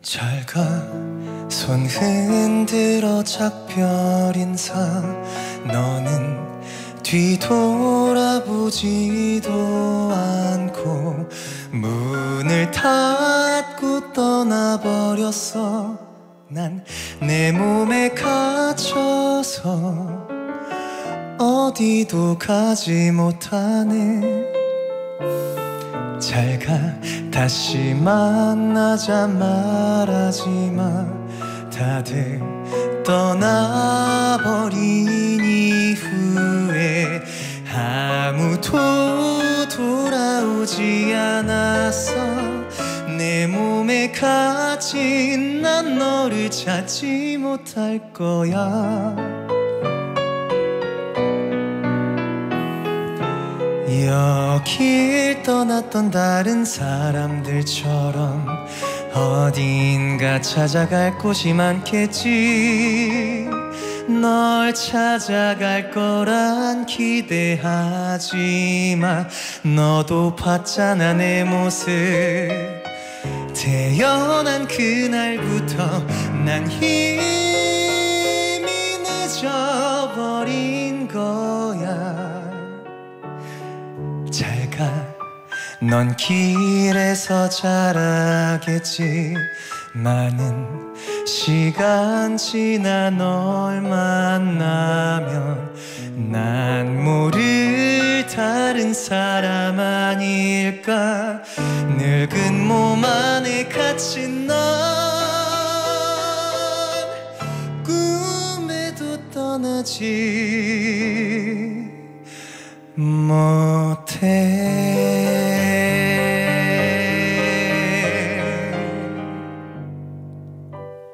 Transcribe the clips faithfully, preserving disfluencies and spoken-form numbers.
잘 가, 손 흔들어 작별 인사. 너는 뒤돌아보지도 않고 문을 닫고 떠나버렸어. 난 내 몸에 갇혀서 어디도 가지 못하네. 잘 가, 다시 만나자 말하지마. 다들 떠나버린 이후에 아무도 돌아오지 않았어. 내 몸에 갇힌 난 너를 찾지 못할 거야. 여길 떠났던 다른 사람들처럼 어딘가 찾아갈 곳이 많겠지. 널 찾아갈 거란 기대하지마. 너도 봤잖아 내 모습. 태어난 그날부터 난 이미 늦어버린 거야. 잘 가, 넌 길에서 자라겠지. 많은 시간 지나 널 만나면 난 모를 다른 사람 아닐까. 늙은 몸 안에 갇힌 넌 꿈에도 떠나지 못해.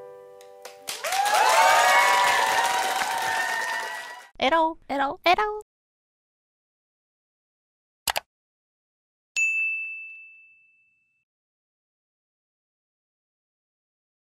에러 에러 에러